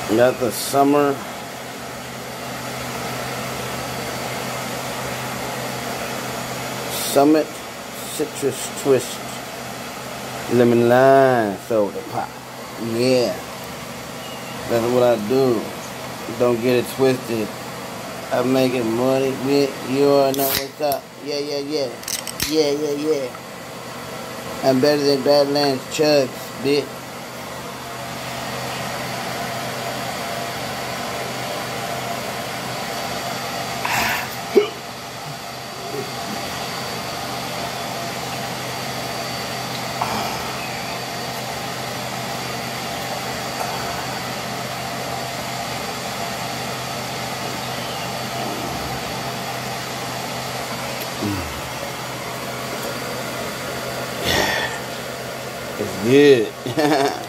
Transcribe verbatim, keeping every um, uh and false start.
We got the summer Summit Citrus Twist Lemon Lime Soda Pop. Yeah, that's what I do. Don't get it twisted. I'm making money, bitch. You already know what's up. Yeah, yeah, yeah. Yeah, yeah, yeah. I'm better than Badlands Chugs, bitch. It's good.